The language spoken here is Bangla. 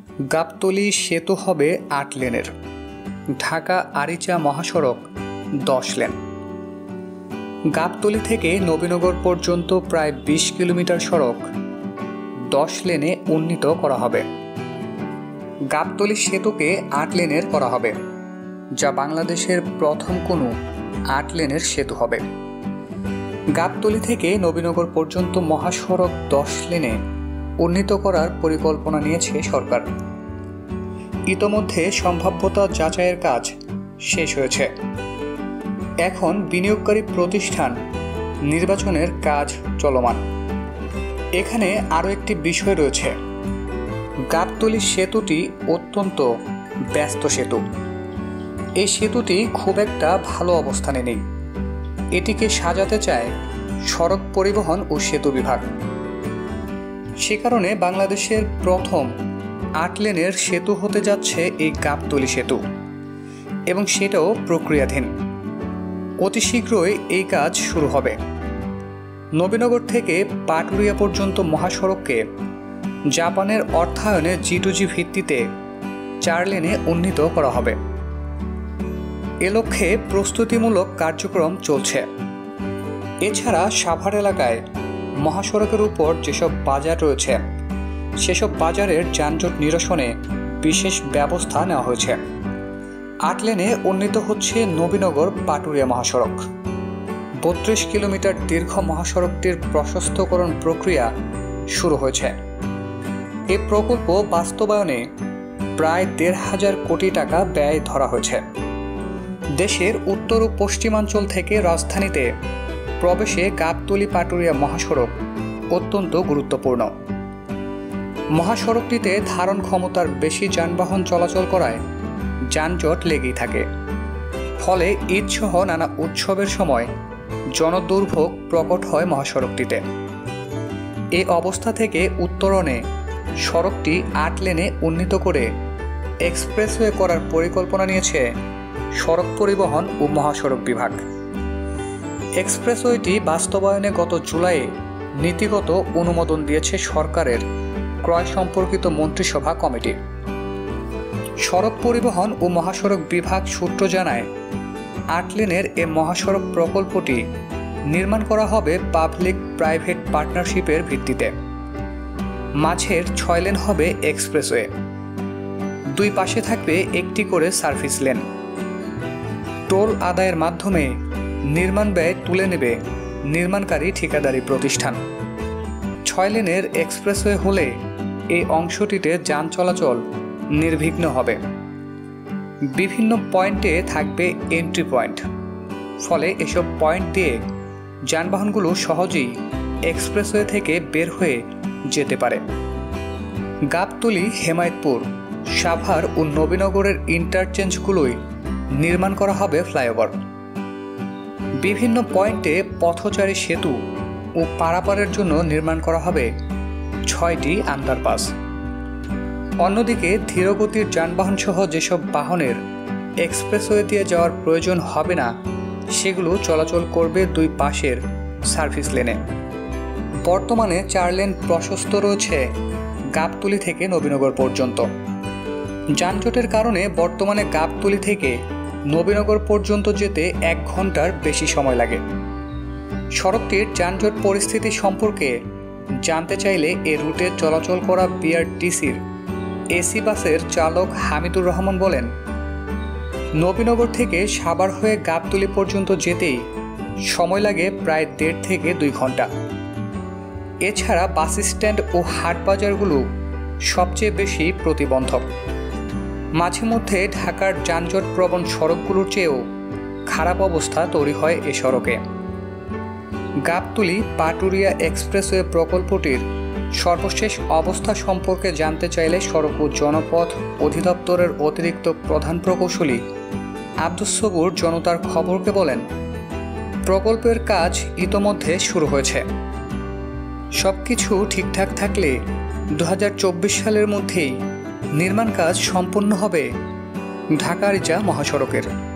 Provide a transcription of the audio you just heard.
গাবতলী সেতু হবে ৮ লেনের, ঢাকা আরিচা মহাসড়ক ১০ লেন। গাবতলী থেকে নবীনগর পর্যন্ত প্রায় ২০ কিলোমিটার সড়ক ১০ লেনে উন্নীত করা হবে। গাবতলী সেতুকে ৮ লেনের করা হবে, যা বাংলাদেশের প্রথম কোনো ৮ লেনের সেতু হবে। গাবতলী থেকে নবীনগর পর্যন্ত মহাসড়ক ১০ লেনে উন্নীত করার পরিকল্পনা নিয়েছে সরকার। ইতোমধ্যে সম্ভাব্যতা যাচাইয়ের কাজ শেষ হয়েছে। এখন বিনিয়োগকারী প্রতিষ্ঠান নির্বাচনের কাজ চলমান। এখানে আরও একটি বিষয় রয়েছে। গাবতলী সেতুটি অত্যন্ত ব্যস্ত সেতু। এই সেতুটি খুব একটা ভালো অবস্থানে নেই। এটিকে সাজাতে চায় সড়ক পরিবহন ও সেতু বিভাগ। সে কারণে বাংলাদেশের প্রথম ৮ লেনের সেতু হতে যাচ্ছে এই গাবতলী সেতু, এবং সেটাও প্রক্রিয়াধীন। অতি শীঘ্রই এই কাজ শুরু হবে। নবীনগর থেকে পাটুরিয়া পর্যন্ত মহাসড়ককে জাপানের অর্থায়নে G2G ভিত্তিতে ৪ লেনে উন্নীত করা হবে। এ লক্ষ্যে প্রস্তুতিমূলক কার্যক্রম চলছে। এছাড়া সাভার এলাকায় মহাসড়কের উপর যেসব বাজার রয়েছে, সেসব বাজারের যানজট নিরসনে বিশেষ ব্যবস্থা নেওয়া হয়েছে। ৮ লেনে উন্নীত হচ্ছে নবীনগর পাটুরিয়া মহাসড়ক। ৩২ কিলোমিটার দীর্ঘ মহাসড়কটির প্রশস্তকরণ প্রক্রিয়া শুরু হয়েছে। এ প্রকল্প বাস্তবায়নে প্রায় ১৫০০ কোটি টাকা ব্যয় ধরা হয়েছে। দেশের উত্তর ও পশ্চিমাঞ্চল থেকে রাজধানীতে প্রবেশে গাবতলী পাটুরিয়া মহাসড়ক অত্যন্ত গুরুত্বপূর্ণ। মহাসড়কটিতে ধারণ ক্ষমতার বেশি যানবাহন চলাচল করায় যানজট লেগেই থাকে। ফলে ঈদসহ নানা উৎসবের সময় জনদুর্ভোগ প্রকট হয় মহাসড়কটিতে। এই অবস্থা থেকে উত্তরণে সড়কটি ৮ লেনে উন্নীত করে এক্সপ্রেসওয়ে করার পরিকল্পনা নিয়েছে সড়ক পরিবহন ও মহাসড়ক বিভাগ। এক্সপ্রেসওয়েটি বাস্তবায়নে গত জুলাইয়ে নীতিগত অনুমোদন দিয়েছে সরকারের ক্রয় সম্পর্কিত মন্ত্রিসভা কমিটি। সড়ক পরিবহন ও মহাসড়ক বিভাগ সূত্র জানায়, ৮ লেনের এ মহাসড়ক প্রকল্পটি নির্মাণ করা হবে পাবলিক প্রাইভেট পার্টনারশিপের ভিত্তিতে। মাঝের ৬ লেন হবে এক্সপ্রেসওয়ে। দুই পাশে থাকবে একটি করে সার্ভিস লেন। টোল আদায়ের মাধ্যমে নির্মাণ ব্যয় তুলে নেবে নির্মাণকারী ঠিকাদারি প্রতিষ্ঠান। ৬ লেনের এক্সপ্রেসওয়ে হলে এই অংশটিতে যান চলাচল নির্বিঘ্ন হবে। বিভিন্ন পয়েন্টে থাকবে এন্ট্রি পয়েন্ট। ফলে এসব পয়েন্ট দিয়ে যানবাহনগুলো সহজেই এক্সপ্রেসওয়ে থেকে বের হয়ে যেতে পারে। গাবতলী, হেমায়েতপুর, সাভার ও নবীনগরের ইন্টারচেঞ্জগুলোই নির্মাণ করা হবে ফ্লাইওভার। বিভিন্ন পয়েন্টে পথচারী সেতু ও পারাপারের জন্য নির্মাণ করা হবে ৬টি আন্ডারপাস। অন্যদিকে ধীরগতির যানবাহন সহ যেসব বাহনের এক্সপ্রেসওয়ে দিয়ে যাওয়ার প্রয়োজন হবে না, সেগুলো চলাচল করবে দুই পাশের সার্ভিস লেনে। বর্তমানে ৪ লেন প্রশস্ত রয়েছে গাবতলী থেকে নবীনগর পর্যন্ত। যানজটের কারণে বর্তমানে গাবতলী থেকে নবীনগর পর্যন্ত যেতে ১ ঘন্টার বেশি সময় লাগে। সড়কটির যানজট পরিস্থিতি সম্পর্কে জানতে চাইলে এ রুটে চলাচল করা বিআরটিসির এসি বাসের চালক হামিদুর রহমান বলেন, নবীনগর থেকে সাভার হয়ে গাবতলী পর্যন্ত যেতেই সময় লাগে প্রায় ১.৫ থেকে ২ ঘন্টা। এছাড়া বাস স্ট্যান্ড ও হাট বাজারগুলো সবচেয়ে বেশি প্রতিবন্ধক। মাঝে মধ্যে ঢাকার যানজট প্রবণ সড়কগুলোর চেয়েও খারাপ অবস্থা তৈরি হয় এ সড়কে। গাবতলী পাটুরিয়া এক্সপ্রেসওয়ে প্রকল্পটির সর্বশেষ অবস্থা সম্পর্কে জানতে চাইলে সড়ক ও জনপথ অধিদপ্তরের অতিরিক্ত প্রধান প্রকৌশলী আব্দুস সবুর জনতার খবরকে বলেন, প্রকল্পের কাজ ইতোমধ্যে শুরু হয়েছে। সবকিছু ঠিকঠাক থাকলে ২০২৪ সালের মধ্যেই নির্মাণ কাজ সম্পন্ন হবে ঢাকা আরিচা মহাসড়কের।